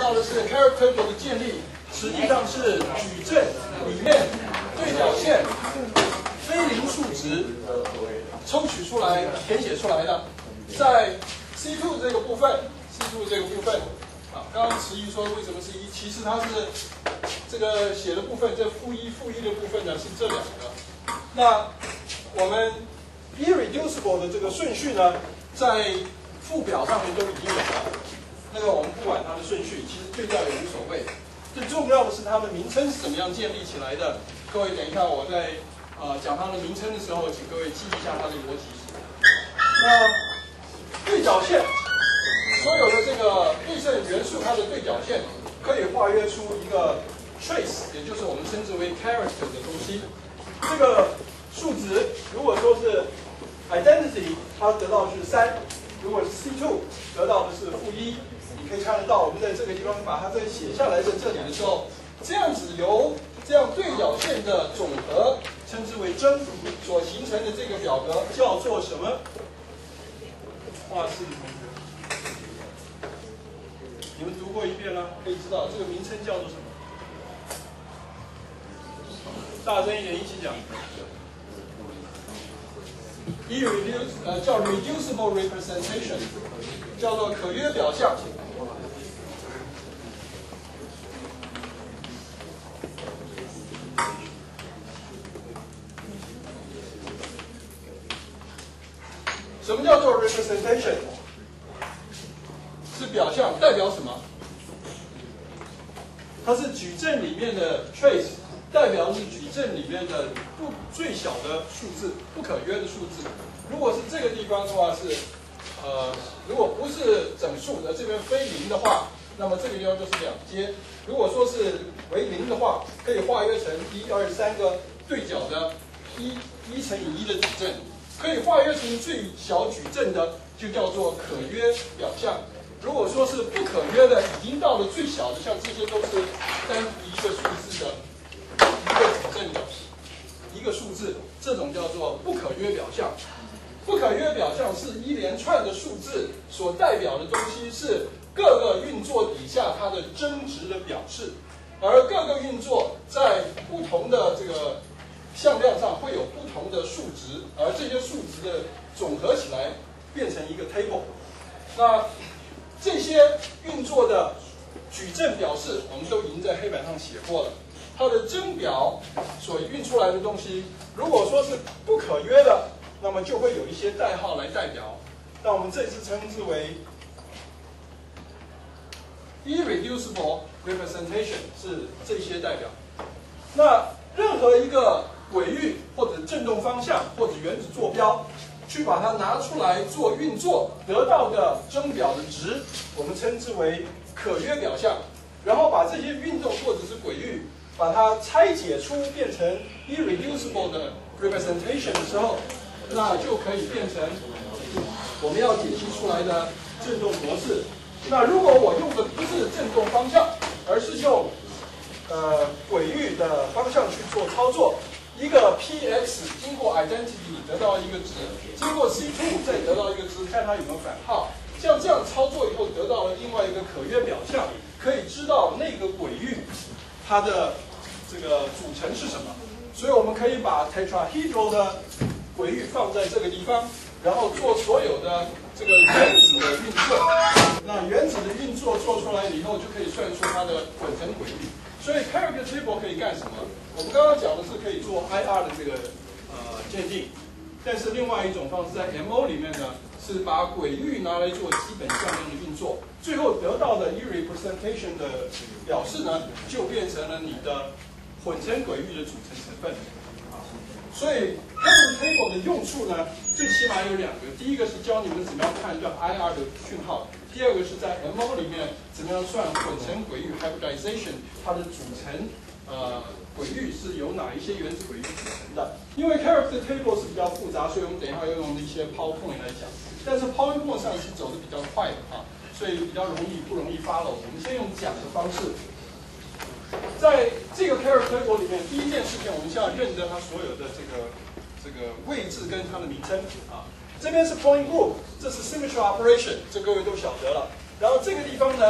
到的是 character table 的建立，实际上是矩阵里面对角线非零数值抽取出来、填写出来的。在 C2 这个部分啊，刚刚迟疑说为什么是1，其实它是这个写的部分，这负一的部分呢是这两个。那我们 irreducible 的这个顺序呢，在附表上面都已经有了。那个我们不管它的顺序，其实对调也无所谓。最重要的是它的名称是怎么样建立起来的。各位等一下我在讲它的名称的时候，请各位记一下它的逻辑。那对角线，所有的这个对称元素，它的对角线可以化约出一个 trace， 也就是我们称之为 character 的东西。这个数值如果说是 identity， 它得到的是3；如果是 C2， 得到的是-1。你可以看得到，我们在这个地方把它再写下来在这里的时候，这样子由这样对角线的总和称之为针所形成的这个表格叫做什么？画式的同学，你们读过一遍了，可以知道这个名称叫做什么？大声一点，一起讲。叫 reducible representation， 叫做可约表象。什么叫做 representation？ 是表象，代表什么？它是矩阵里面的 trace， 代表是矩阵里面的最小的数字，不可约的数字。如果是这个地方的话是，如果不是整数，而这边非零的话，那么这个地方就是2阶。如果说是为0的话，可以化约成1、2、3个对角的1乘以1的矩阵。可以化约成最小矩阵的，就叫做可约表象。如果说是不可约的，已经到了最小的，像这些都是单独一个数字的一个矩阵的一个数字，这种叫做不可约表象。不可约表象是一连串的数字所代表的东西是各个运作底下它的真值的表示，而各个运作在不同的这个向量上会有不同的数值，而这些数值的总合起来变成一个 table。那这些运作的矩阵表示，我们都已经在黑板上写过了。它的真表所运出来的东西，如果说是不可约的，那么就会有一些代号来代表。那我们这次称之为 irreducible representation， 是这些代表。那任何一个轨域或者振动方向或者原子坐标，去把它拿出来做运作，得到的真表的值，我们称之为可约表象。然后把这些运动或者是轨域，把它拆解出变成 irreducible 的 representation 的时候，那就可以变成我们要解析出来的振动模式。那如果我用的不是振动方向，而是用轨域的方向去做操作，一个 px 经过 identity 得到一个值，经过 C2 再得到一个值，看它有没有反号。像这样操作以后得到了另外一个可约表象，可以知道那个轨域它的这个组成是什么。所以我们可以把 tetrahedral 的轨域放在这个地方，然后做所有的这个原子的运作。那原子的运作做出来了以后，就可以算出它的混成轨域。所以 character table 可以干什么？我们刚刚讲的是可以做 IR 的这个鉴定，但是另外一种方式在 MO 里面呢，是把轨域拿来做基本向量的运作，最后得到的 irrepresentation 的表示呢，就变成了你的混成轨域的组成成分。所以 character table 的用处呢，最起码有2个，第一个是教你们怎么样判断 IR 的讯号。第二个是在 MO 里面怎么样算混成轨域 hybridization， 它的组成轨域是由哪一些原子轨域组成的？因为 character table 是比较复杂，所以我们等一下要用一些 PowerPoint 来讲。但是 PowerPoint 上是走的比较快的所以比较不容易 follow。我们先用讲的方式，在这个 character table 里面，第一件事情我们先要认得它所有的这个位置跟它的名称这边是 point group， 这是 symmetry operation， 这各位都晓得了。然后这个地方呢，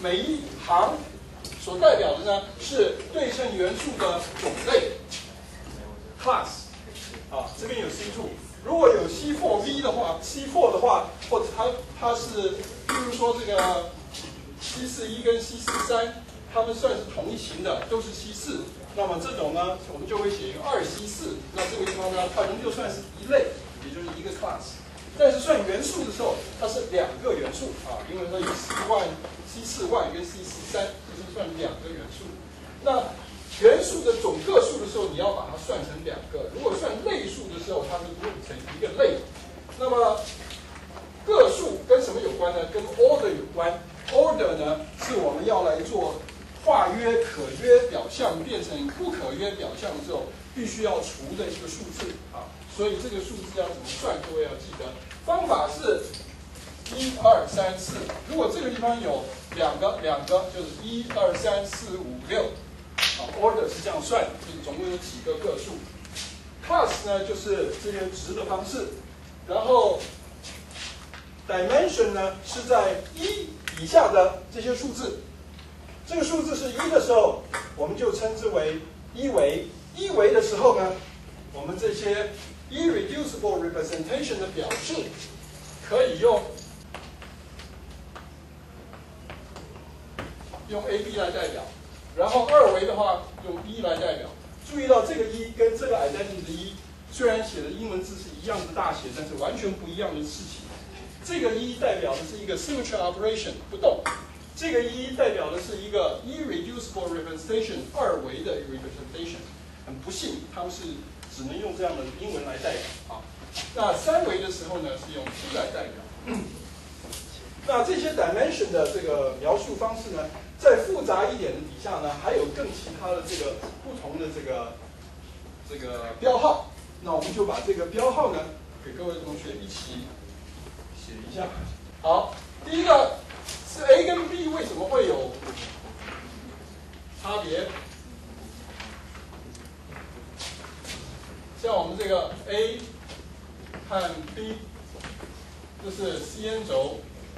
每一行所代表的呢是对称元素的种类 class 啊，这边有 C2， 如果有 C4V 的话 ，C4 的话，或者它是，比如说这个 C41跟 C43， 它们算是同一型的，都是 C4， 那么这种呢，我们就会写一个2C4，那这个地方呢，它仍旧算是一类，也就是一个 class。但是算元素的时候，它是2个元素啊，因为它有 C4 跟 C43， 这是算2个元素。那元素的总个数的时候，你要把它算成2个；如果算类数的时候，它是group成一个类。那么个数跟什么有关呢？跟 order 有关。order 呢，是我们要来做化约可约表象变成不可约表象的时候，必须要除的一个数字啊。所以这个数字要怎么算，各位要记得。方法是1、2、3、4。如果这个地方有两个，就是1、2、3、4、5、6。啊 ，order 是这样算，就是总共有几个个数。class 呢，就是这些值的方式。然后 dimension 呢，是在1以下的这些数字。这个数字是1的时候，我们就称之为1维。1维的时候呢，我们这些 irreducible representation 的表示可以用 AB 来代表，然后2维的话用1来代表。注意到这个1跟这个 identity 的1，虽然写的英文字是一样的大写，但是完全不一样的事情。这个1代表的是一个 symmetry operation 不动，这个1代表的是一个 irreducible representation 2维的 representation。很不幸，他们是只能用这样的英文来代表啊。那3维的时候呢，是用 T 来代表。那这些 dimension 的这个描述方式呢，在复杂一点的底下呢，还有更其他的这个不同的这个标号。那我们就把这个标号呢，给各位同学一起写一下。好，第一个是 A 跟 B 为什么会有差别？像我们这个 A 和 B， 这是 CN 轴。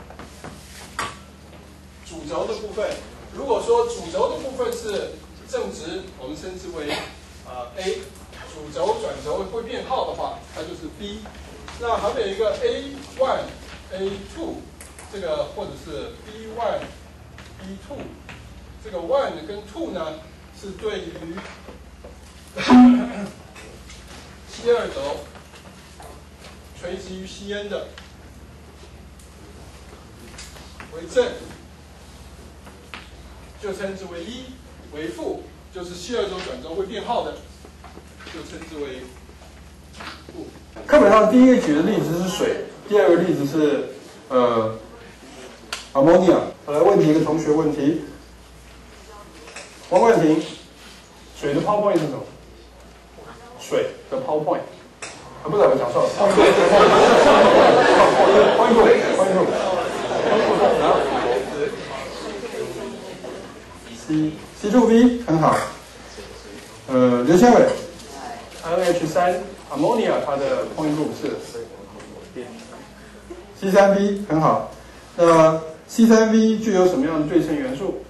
主轴的部分，如果说主轴的部分是正值，我们称之为A， 主轴转轴会变号的话，它就是 B。那还有一个 A1、A2， 这个或者是 B1、B2， 这个 1 跟 2呢是对于C2 轴垂直于 CN 的为正。就称之为1，为负，就是C2轴转轴会变号的，就称之为负。课本上第一个举的例子是水，第二个例子是ammonia。我来问你一个同学问题，王冠廷，水的泡 point 是什么？水的泡 point， 不是我讲错了。C2V 很好，硫纤维 NH3 ammonia 它的 point group 是 C3V 很好，那 C3V 具有什么样的对称元素？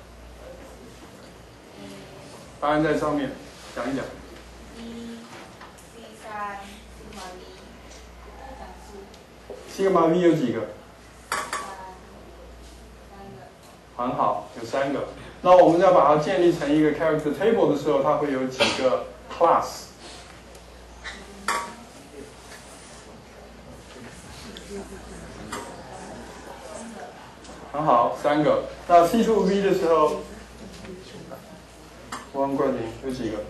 答案在上面，讲一讲。sigma V 有几个？很好，有3个。那我们要把它建立成一个 character table 的时候，它会有几个 class？ 很好，3个。那 C2V 的时候，王冠廷有几个？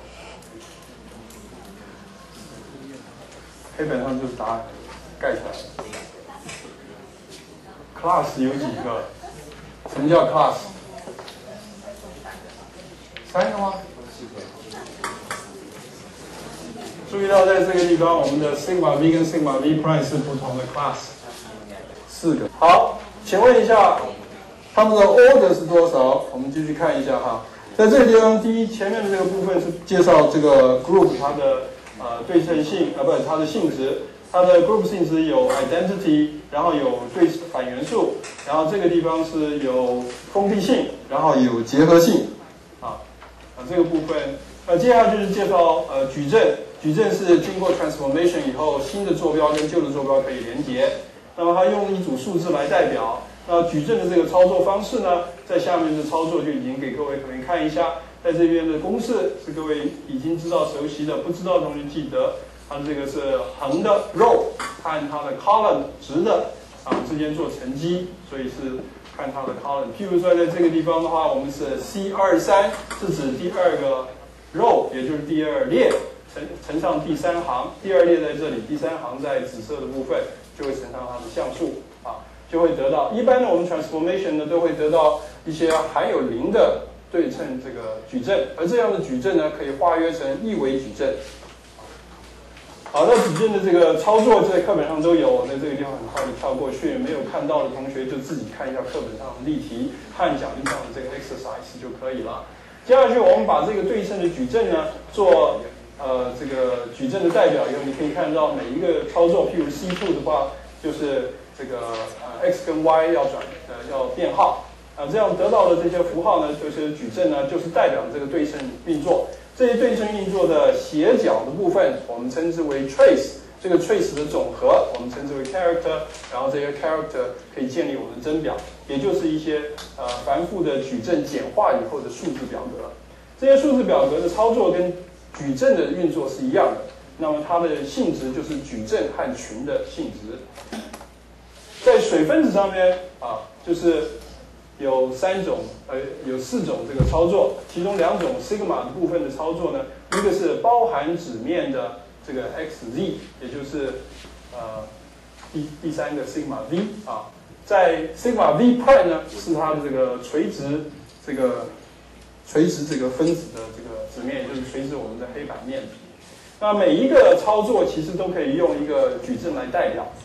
黑本上就是答案，盖起来。class 有几个？什么叫 class？ 3个吗？注意到在这个地方，我们的 sigma V 跟 sigma V prime 是不同的 class， 4个。好，请问一下，它们的 order 是多少？我们继续看一下哈。在这个地方，第一前面的这个部分是介绍这个 group 它的对称性，不是它的性质。 它的 group 性质有 identity， 然后有对反元素，然后这个地方是有封闭性，然后有结合性，这个部分，接下来就是介绍矩阵。矩阵是经过 transformation 以后，新的坐标跟旧的坐标可以连接。那么它用一组数字来代表。那矩阵的这个操作方式呢，在下面的操作就已经给各位可能看一下。在这边的公式是各位已经知道熟悉的，不知道的同学记得，它的这个是横的 row 和它的 column 直的之间做乘积，所以是看它的 column。譬如说在这个地方的话，我们是 C23 是指第二个 row， 也就是第二列。乘上第三行，第二列在这里，第三行在紫色的部分，就会乘上它的项数就会得到。一般的我们 transformation 呢，都会得到一些含有0的对称这个矩阵，而这样的矩阵呢，可以化约成一维矩阵。好，那矩阵的这个操作在课本上都有，我在这个地方很快的跳过去，没有看到的同学就自己看一下课本上的例题和讲义上的这个 exercise 就可以了。接下去我们把这个对称的矩阵呢做这个矩阵的代表以后，你可以看到每一个操作，譬如 C2 的话，就是这个x 跟 y 要变号这样得到的这些符号呢，就是矩阵呢，就是代表这个对称运作。这些对称运作的斜角的部分，我们称之为 trace。这个 trace 的总和，我们称之为 character。然后这些 character 可以建立我们的真表，也就是一些繁复的矩阵简化以后的数字表格。这些数字表格的操作跟矩阵的运作是一样的，那么它的性质就是矩阵和群的性质。在水分子上面就是有4种这个操作，其中2种 sigma 的部分的操作呢，一个是包含纸面的这个 xz， 也就是第3个 sigma v 在 sigma v prime 呢是它的这个垂直这个分子的这个纸面，也就是垂直我们的黑板面皮。那每一个操作其实都可以用一个矩阵来代表。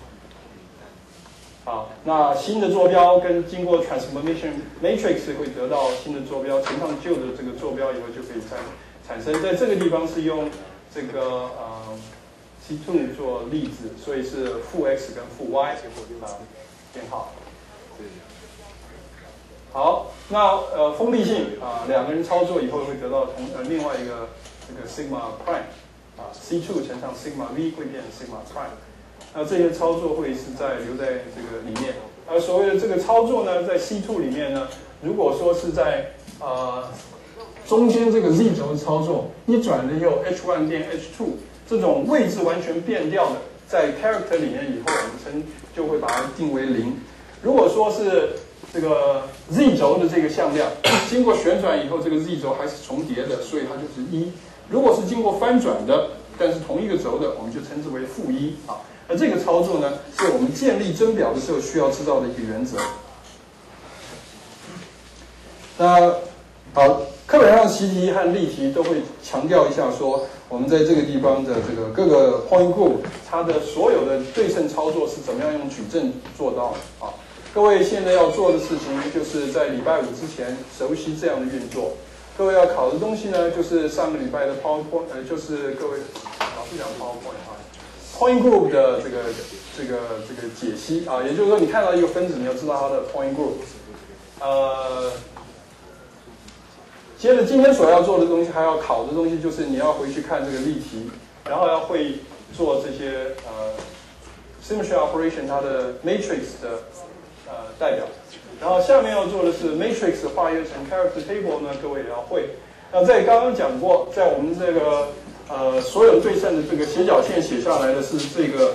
那新的坐标跟经过 transformation matrix 会得到新的坐标，乘上旧的这个坐标以后就可以产生。在这个地方是用这个C2 做例子，所以是负 x 跟负 y 编号。好，那封闭性2个人操作以后会得到另外一个这个 sigma prime C2 乘上 sigma v 会变成 sigma prime。那这些操作会留在这个里面。所谓的这个操作呢，在 C2 里面呢，如果说是在中间这个 z 轴操作，你转了以后 h1 变 h2， 这种位置完全变掉的，在 character 里面以后，我们就会把它定为0。如果说是这个 z 轴的这个向量经过旋转以后，这个 z 轴还是重叠的，所以它就是1。如果是经过翻转的，但是同一个轴的，我们就称之为负1而这个操作呢，是我们建立真表的时候需要知道的一个原则。那好，课本上的习题和例题都会强调一下说，我们在这个地方的这个各个 point group， 它的所有的对称操作是怎么样用矩阵做到的各位现在要做的事情，就是在礼拜5之前熟悉这样的运作。各位要考的东西呢，就是上个礼拜的 PowerPoint， 就是各位老师讲 PowerPoint point group 的这个解析也就是说，你看到一个分子，你要知道它的 point group。接着今天所要做的东西，还要考的东西，就是你要回去看这个例题，然后要会做这些symmetry operation 它的 matrix 的代表。然后下面要做的是 matrix 化约成 character table 呢，各位也要会。那在刚刚讲过，在我们这个所有对称的这个斜角线写下来的是这个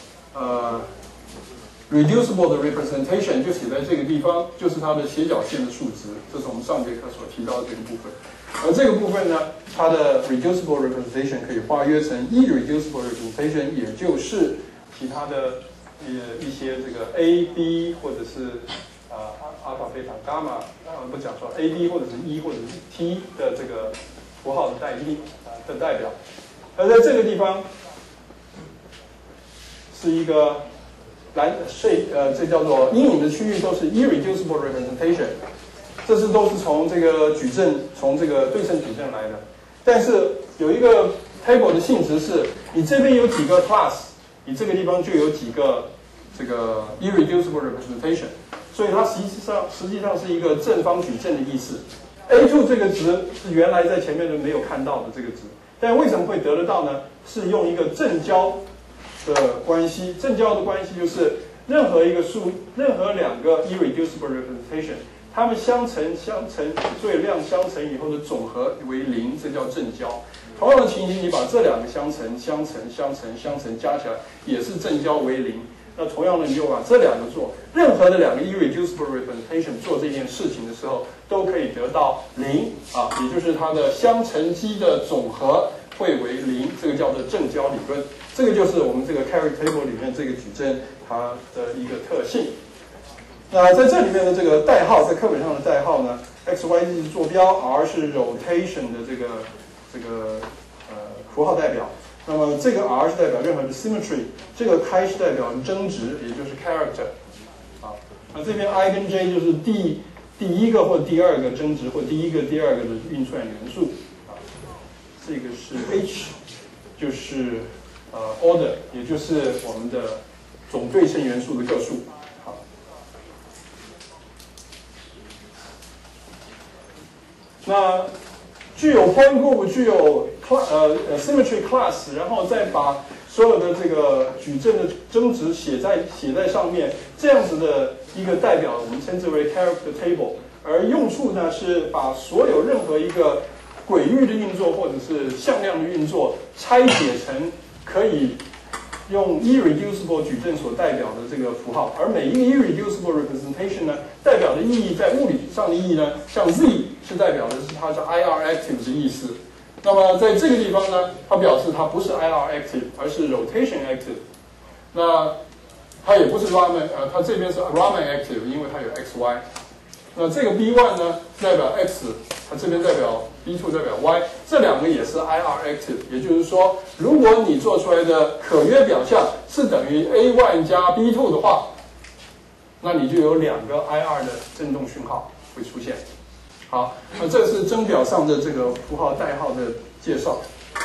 reducible 的 representation 就写在这个地方，就是它的斜角线的数值，这是我们上节课所提到的这个部分。而这个部分呢，它的 reducible representation 可以化约成irreducible representation， 也就是其他的一些这个 a、b 或者是阿尔法、贝塔、伽马，不讲说 a、b 或者是 e 或者是 t 的这个符号的代表。而在这个地方是一个这叫做阴影的区域都是 irreducible representation， 都是从这个矩阵，从这个对称矩阵来的。但是有一个 table 的性质是，你这边有几个 class， 你这个地方就有几个这个 irreducible representation， 所以它实际上是一个正方矩阵的意思。A2 这个值是原来在前面的没有看到的这个值，但为什么会得得到呢？是用一个正交的关系，正交的关系就是任何两个 irreducible representation， 它们相乘，所以量相乘以后的总和为0，这叫正交。同样的情形，你把这两个相乘加起来也是正交为0。那同样的，你就把这两个做任何的两个 irreducible representation 做这件事情的时候，都可以得到0啊，也就是它的相乘积的总和会为0，这个叫做正交理论。这个就是我们这个 character table 里面这个矩阵它的一个特性。那在这里面的这个代号，在课本上的代号呢 ，x、y、z 是坐标 ，r 是 rotation 的这个符号代表。那么这个 r 是代表任何的 symmetry， 这个开是代表增值，也就是 character。啊，那这边 i 跟 j 就是第一个或第二个增值或第一个、第二个的运算元素。啊，这个是 h， 就是order， 也就是我们的总对称元素的个数。好，那具有 point group， 具有symmetry class， 然后再把所有的这个矩阵的增值写在上面，这样子的一个代表，我们称之为 character table。而用处呢是把所有任何一个轨域的运作或者是向量的运作拆解成可以用 irreducible 矩阵所代表的这个符号，而每一个 irreducible representation 呢，代表的意义在物理上的意义呢，像 z 是代表的是它是 IR active 的意思。那么在这个地方呢，它表示它不是 IR active， 而是 rotation active。那它也不是 Raman， 它这边是 Raman active， 因为它有 xy。那这个 B1 呢代表 x， 它这边代表 B2 代表 y， 这两个也是 IR active， 也就是说，如果你做出来的可约表象是等于 A1 加 B2 的话，那你就有两个 IR 的振动讯号会出现。好，那这是真表上的这个符号代号的介绍。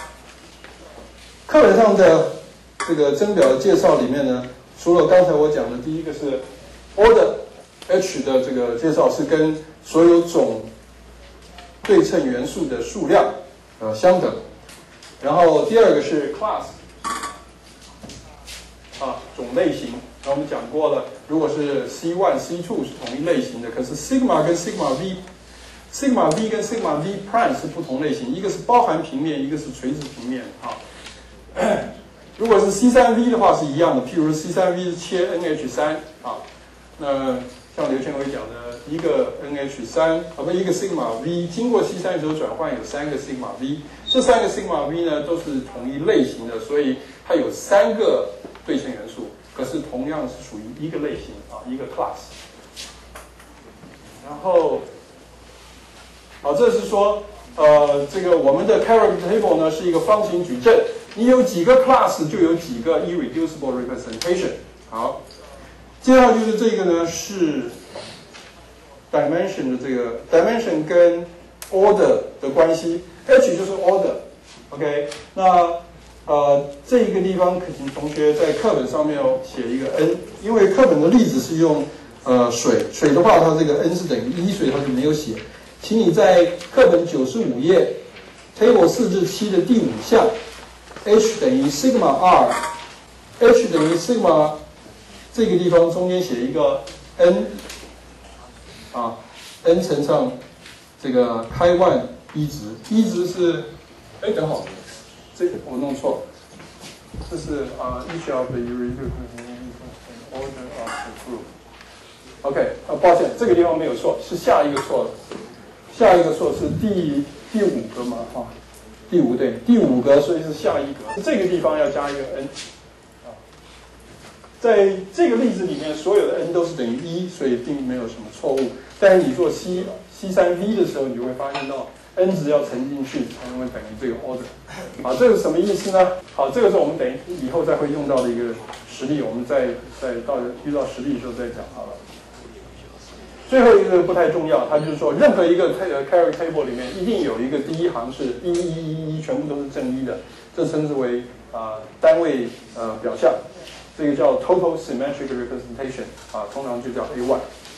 课本上的这个真表介绍里面呢，除了刚才我讲的第一个是 order H 的这个介绍是跟所有总对称元素的数量相等，然后第二个是 class 种类型。那我们讲过了，如果是 C1、C2 是同一类型的，可是 sigma 跟 sigma v、sigma v 跟 sigma v prime 是不同类型，一个是包含平面，一个是垂直平面啊。如果是 C3v 的话是一样的，譬如 C3v 是切 NH3 啊，那像刘乾伟讲的，一个 NH3 一个 sigma v 经过 C3 轴转换有3个 sigma v， 这3个 sigma v 呢都是同一类型的，所以它有3个对称元素，可是同样是属于一个类型啊，一个 class。然后，这是说这个我们的 character table 呢是一个方形矩阵，你有几个 class 就有几个 irreducible representation。好。接下来就是这个呢是 dimension 的这个 dimension 跟 order 的关系 ，h 就是 order，OK， 那这一个地方，请同学在课本上面写一个 n， 因为课本的例子是用水的话，它这个 n 是等于1，所以它就没有写，请你在课本95页 table 4至7的第5项 h 等于 sigma r，h 等于 sigma。这个地方中间写一个 n， n 乘上这个开万一值，一值是，等好，这个我弄错了，这是each of the irreducible order of the group。OK， 抱歉，这个地方没有错，是下一个错了，下一个错是第5个嘛，第5对，第5个，所以是下一格，这个地方要加一个 n。在这个例子里面，所有的 n 都是等于1，所以并没有什么错误。但是你做 C3v 的时候，你就会发现到 n 值要乘进去才能够等于这个 order。好，这是什么意思呢？好，这个是我们等于以后再会用到的一个实例，我们再遇到实例的时候再讲好了。最后一个不太重要，它就是说，任何一个character table 里面一定有一个第一行是11111，全部都是正一的，这称之为单位表象，这个叫 total symmetric representation 通常就叫 A1。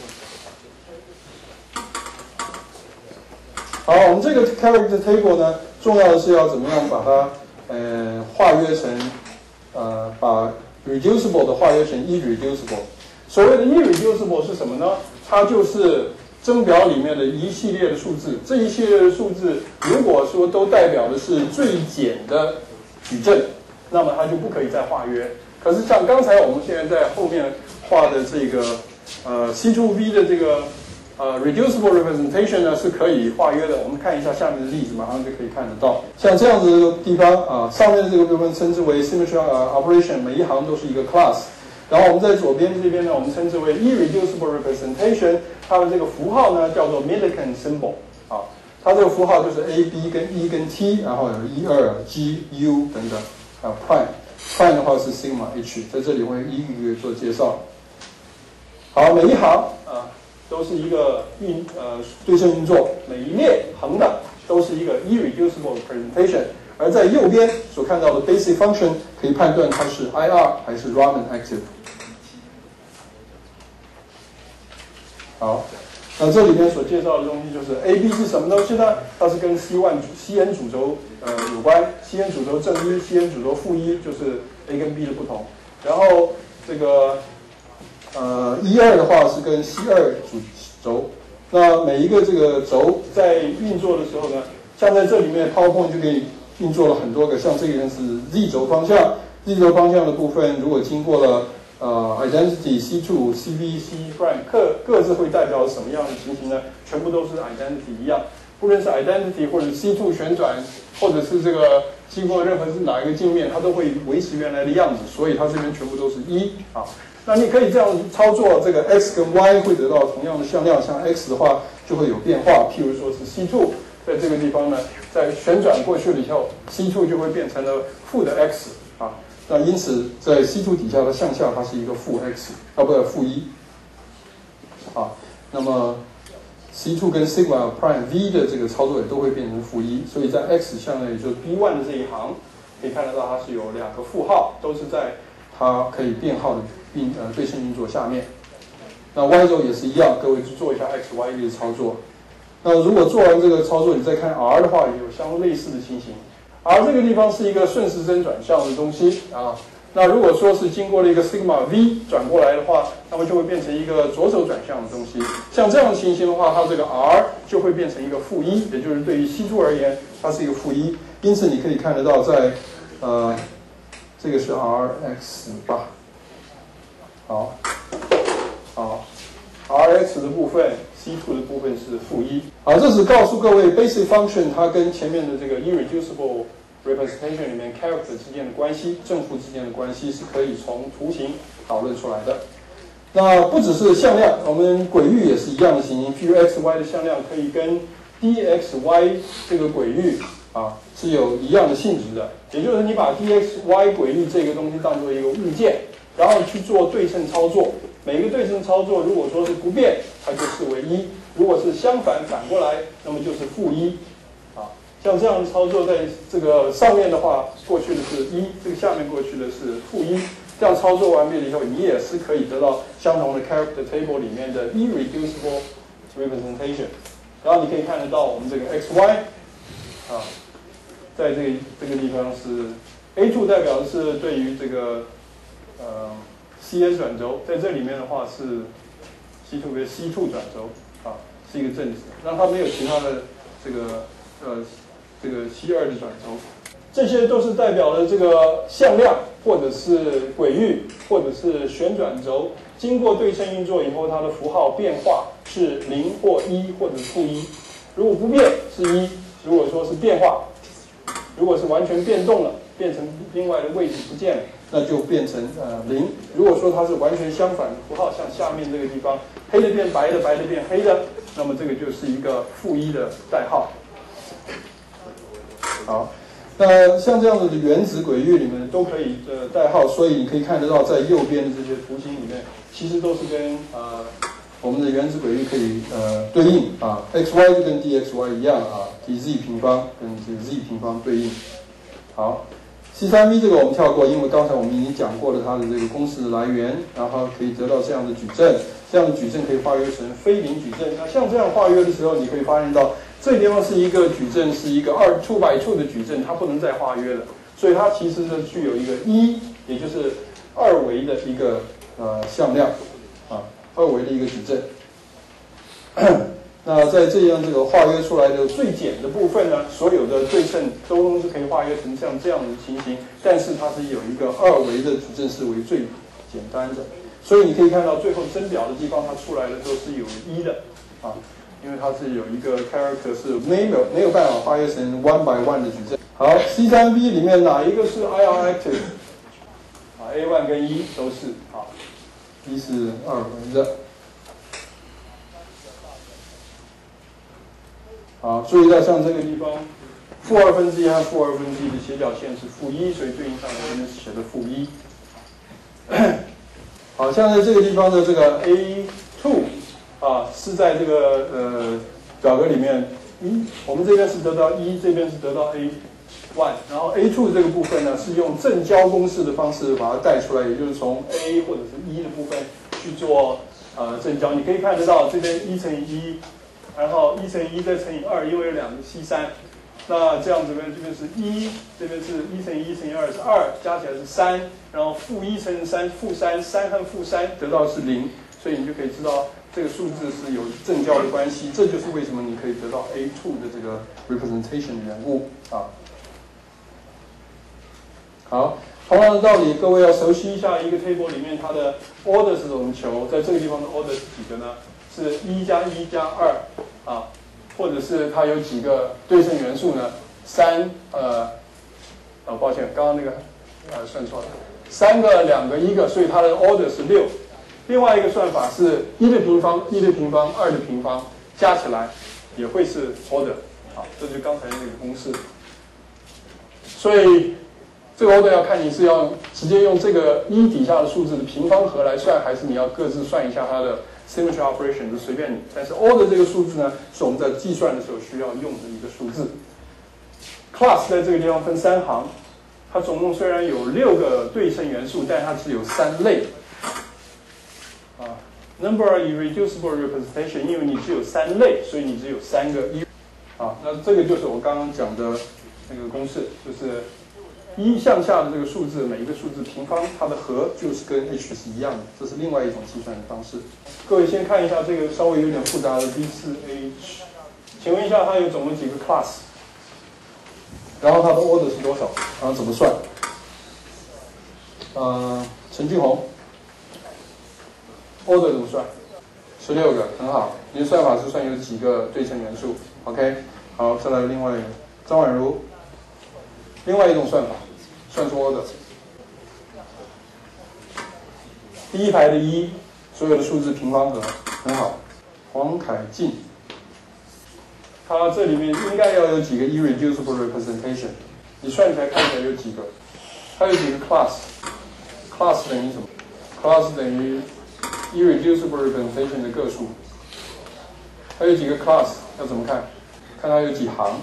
好，我们这个 character table 呢，重要的是要怎么样把它化约成把 reducible 的化约成 irreducible。所谓的 irreducible 是什么呢？它就是真表里面的一系列的数字，这一系列的数字如果说都代表的是最简的矩阵，那么它就不可以再化约。可是像刚才我们现在在后面画的这个C2V 的这个reducible representation 呢是可以化约的。我们看一下下面的例子，马上就可以看得到。像这样子的地方上面的这个部分称之为 symmetry operation， 每一行都是一个 class。然后我们在左边这边呢，我们称之为 irreducible representation， 它的这个符号呢叫做 Millikan symbol。它这个符号就是 A、B 跟 E 跟 T， 然后有 E2、G、U 等等，还有 prime 的话是 sigma H， 在这里会一个一个做介绍。好，每一行都是一个对称运作，每一列横的都是一个 irreducible representation， 而在右边所看到的 basic function 可以判断它是 IR 还是 Raman active。好，那这里面所介绍的东西就是 AB 是什么东西呢？它是跟 CN 主轴有关 ，CN 主轴正一 ，CN 主轴负一，就是 A 跟 B 的不同。然后这个E2的话是跟 C2 主轴。那每一个这个轴在运作的时候呢，像在这里面 PowerPoint 就可以运作了很多个，像这个是 Z 轴方向 ，Z 轴方向的部分如果经过了identity C2、CV、C prime 各自会代表什么样的情形呢？全部都是 identity 一样，不论是 identity 或者 C2 旋转，或者是这个经过任何是哪一个镜面，它都会维持原来的样子，所以它这边全部都是一啊。那你可以这样操作，这个 x 跟 y 会得到同样的向量，像 x 的话就会有变化，譬如说是 C2 在这个地方呢，在旋转过去了以后 ，C2 就会变成了负的 x 啊。那因此，在 C2 底下的向下，它是一个负 x， 不负一，那么 C2 跟 sigma prime v 的这个操作也都会变成负一，所以在 x 向内，也就是 B1 的这一行，可以看得到它是有两个负号，都是在它可以变号的对称运作下面。那 y 轴也是一样，各位去做一下 x、y 的操作。那如果做完这个操作，你再看 R 的话，也有相类似的情形。而这个地方是一个顺时针转向的东西啊。那如果说是经过了一个 sigma v 转过来的话，那么就会变成一个左手转向的东西。像这样的情形的话，它这个 R 就会变成一个负一，也就是对于 C2 而言，它是一个负一。因此你可以看得到在，这个是 Rx 吧？好，Rx 的部分 ，C2 的部分是负一。好，这是告诉各位 basic function 它跟前面的这个 irreducible representation 里面 character 之间的关系，正负之间的关系是可以从图形讨论出来的。那不只是向量，我们轨域也是一样的情形。譬如 x、y 的向量可以跟 dx、y 这个轨域是有一样的性质的。也就是你把 dx、y 轨域这个东西当做一个物件，然后去做对称操作。每一个对称操作，如果说是不变，它就视为一；如果是相反反过来，那么就是负一。像这样的操作，在这个上面的话，过去的是一，这个下面过去的是负一。这样操作完毕了以后，你也是可以得到相同的 character table 里面的 irreducible representation。然后你可以看得到我们这个 xy 在这个地方是 A2 代表的是对于这个CS 转轴，在这里面的话是 C2 跟 C2 转轴是一个正值，让它没有其他的这个C2 的转轴，这些都是代表了这个向量或者是轨域或者是旋转轴，经过对称运作以后，它的符号变化是0或1或者负1。如果不变是1，如果说是变化，如果是完全变动了，变成另外的位置不见了，那就变成0。如果说它是完全相反的符号，像下面这个地方，黑的变白的，白的变黑的，那么这个就是一个负1的代号。好，那像这样子的原子轨域里面都可以代号，所以你可以看得到，在右边的这些图形里面，其实都是跟我们的原子轨域可以对应xy 就跟 dxy 一样dz 平方跟这个 z 平方对应。好， C3V 这个我们跳过，因为刚才我们已经讲过了它的这个公式来源，然后可以得到这样的矩阵，这样的矩阵可以化约成非零矩阵。那像这样化约的时候，你可以发现到这个地方是一个矩阵，是一个2 by 2的矩阵，它不能再化约了，所以它其实是具有一个也就是2维的一个向量啊，2维的一个矩阵。那在这样这个化约出来的最简的部分呢，所有的对称都是可以化约成像这样的情形，但是它是有一个2维的矩阵是为最简单的，所以你可以看到最后真表的地方它出来的时候是有的啊，因为它是有一个 character 是没有办法化约成1 by 1的矩阵。好 ，C3V 里面哪一个是 IR active？ 啊 ，A1 跟都是啊，是2维的。好，注意到像这个地方，负2分之一和负2分之一的斜角线是-1，所以对应上来这边是写的-1。好，像在这个地方的这个 A2 啊，是在这个表格里面，我们这边是得到这边是得到 A1， 然后 A2 这个部分呢是用正交公式的方式把它带出来，也就是从 A 或者是的部分去做正交。你可以看得到这边1乘以1。然后1乘以1再乘以2，因为有2个 C3， 那这样子呢，这边是这边是1乘以1乘以2是2，加起来是3，然后-1乘以3，-3和-3得到是0，所以你就可以知道这个数字是有正交的关系，这就是为什么你可以得到 A2 的这个 representation 的缘故啊。好，同样的道理，各位要熟悉一下一个 table 里面它的 order 是怎么求，在这个地方的 order 是几个呢？是1加1加2啊，或者是它有几个对称元素呢？3抱歉，刚刚那个算错了，3个、2个、1个，所以它的 order 是6。另外一个算法是1的平方、1的平方、2的平方加起来也会是 order。好，这就是刚才那个公式。所以这个 order 要看你是要直接用这个底下的数字的平方和来算，还是你要各自算一下它的symmetry operation 就随便你，但是 order 这个数字呢，是我们在计算的时候需要用的一个数字。class 在这个地方分3行，它总共虽然有6个对称元素，但它只有3类。number irreducible representation， 因为你只有3类，所以你只有3个那这个就是我刚刚讲的那个公式，就是向下的这个数字，每一个数字平方，它的和就是跟 h 是一样的，这是另外一种计算的方式。各位先看一下这个稍微有点复杂的 B4H， 请问一下它有总共几个 class？ 然后它的 order 是多少？然后怎么算？陈俊宏 ，order 怎么算？16个，很好。你的算法是算有几个对称元素 ？OK， 好，再来另外一个，张婉如。另外一种算法，算出 order。第一排的所有的数字平方和，很好。黄凯进，它这里面应该要有几个 irreducible representation， 你算起来看起来有几个？它有几个 class？class 等于什么 ？class 等于 irreducible representation 的个数。它有几个 class？ 要怎么看？看它有几行。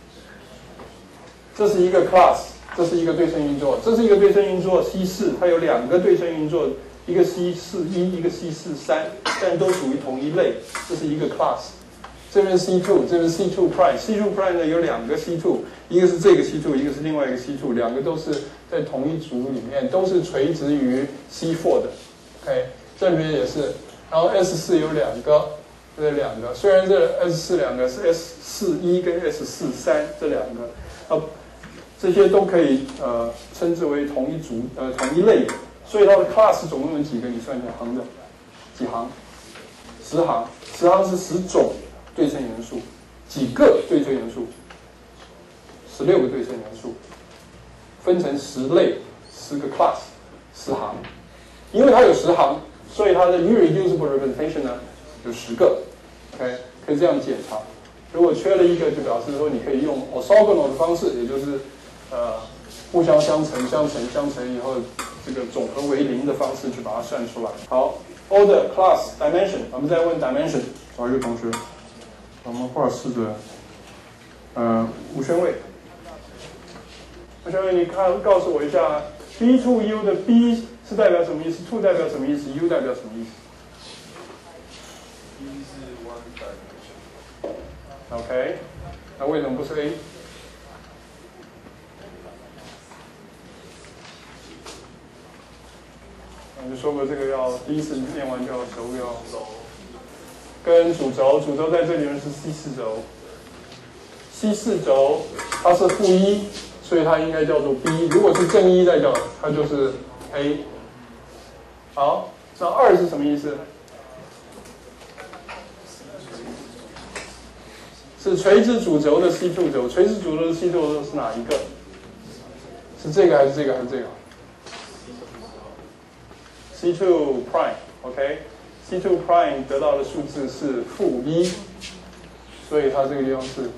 这是一个 class， 这是一个对称运作，这是一个对称运作 C4， 它有2个对称运作，一个 C41， 一个 C43， 但都属于同一类，这是一个 class。这边 C2， 这边 C2 prime，C2 prime 呢有2个 C2， 一个是这个 C2， 一个是另外一个 C2， 2个都是在同一组里面，都是垂直于 C4 的。OK， 这里面也是，然后 S4 有2个，这2个，虽然这 S4 2个是 S41 跟 S43 这2个，这些都可以称之为同一组同一类的，所以它的 class 总共有几个？你算一下行的，几行？10行，10行是10种对称元素，几个对称元素？16个对称元素，分成10类，10个 class， 10行。因为它有10行，所以它的 irreducible representation 呢有10个。OK， 可以这样检查。如果缺了一个，就表示说你可以用 orthogonal 的方式，也就是互相相乘以后，这个总和为0的方式去把它算出来。好 ，order class dimension， 我们再问 dimension， 找一个同学，我们画4个，吴宣卫， 我想你告诉我一下 ，B to U 的 B 是代表什么意思 ？to 代表什么意思 ？U 代表什么意思 ？B 是 one dimension。 OK， 那为什么不是 A？ 我就说过这个要第一次念完就要熟要跟主轴在这里面是 C4 轴。C4 轴它是负1，所以它应该叫做 B。如果是正1代表，它就是 A。好，那2是什么意思？是垂直主轴的 C2 轴。垂直主轴的 C2 轴是哪一个？是这个还是这个还是这个 ？C2 prime，OK。C2 prime 得到的数字是负1，所以它这个地方是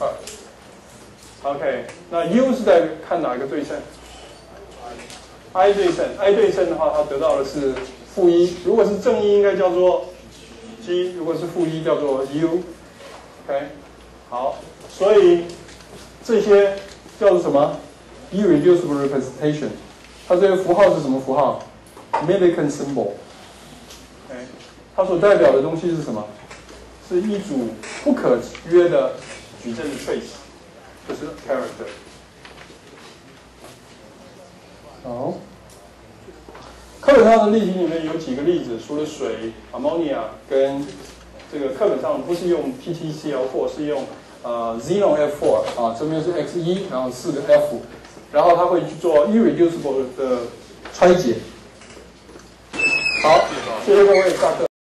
2。OK， 那 U 是在看哪个对称 ？I 对称 ，I 对称的话，它得到的是负1。如果是正1，应该叫做 G； 如果是负1，叫做 U。OK， 好，所以这些叫做什么 ？Irreducible representation。它这个符号是什么符号 ？Millikan symbol。OK， 它所代表的东西是什么？是一组不可约的矩阵的 trace。就是 character。好，课本上的例题里面有几个例子，除了水 ammonia 跟这个课本上不是用 PTCl4， 是用xenon F4 啊，这边是 X1，然后4个 F， 然后它会去做 irreducible 的拆解。好，谢谢各位，下课。